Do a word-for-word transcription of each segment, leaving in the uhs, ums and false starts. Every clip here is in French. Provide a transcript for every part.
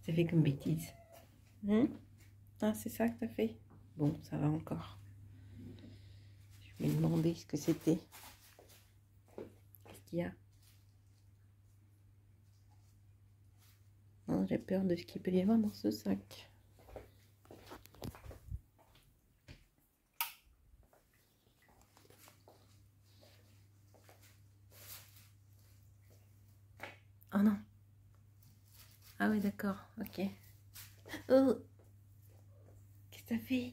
t'as fait comme bêtise? Hein? Ah, c'est ça que t'as fait? Bon, ça va encore. Je vais me demander ce que c'était. Qu'est-ce qu'il y a? Non, j'ai peur de ce qu'il peut y avoir dans ce sac. Oh non. Ah oui, d'accord, ok. Oh! Qu'est-ce que t'as fait?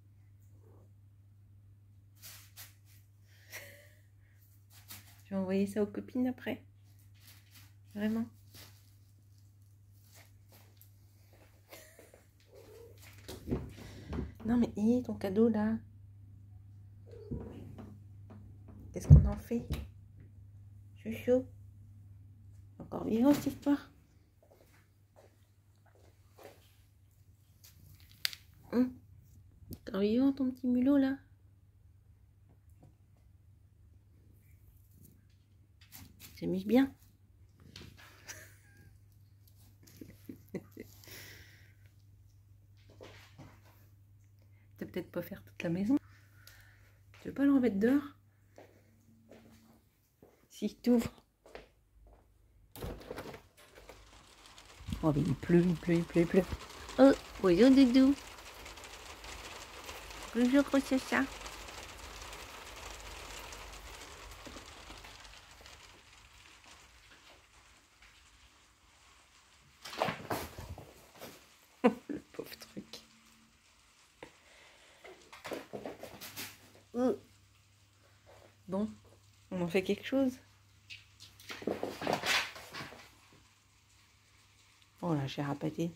Je vais envoyer ça aux copines après. Vraiment. Non mais, hé, ton cadeau là. Qu'est-ce qu'on en fait? Chouchou. Encore vivant cette histoire. Hum. Encore vivant ton petit mulot là. Tu t'amuses bien. Tu vas peut-être pas faire toute la maison. Tu veux pas le remettre dehors? Si, t'ouvres. Oh, mais il pleut, il pleut, il pleut, il pleut. Oh, bonjour Doudou. Bonjour gros chacha. Le pauvre truc. Oh. Bon, on en fait quelque chose. Oh là, j'ai rapaté.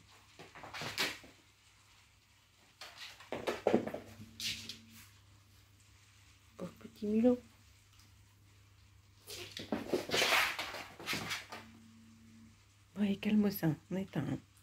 Pauvre petit mulot. Ouais, calme ça, on éteint.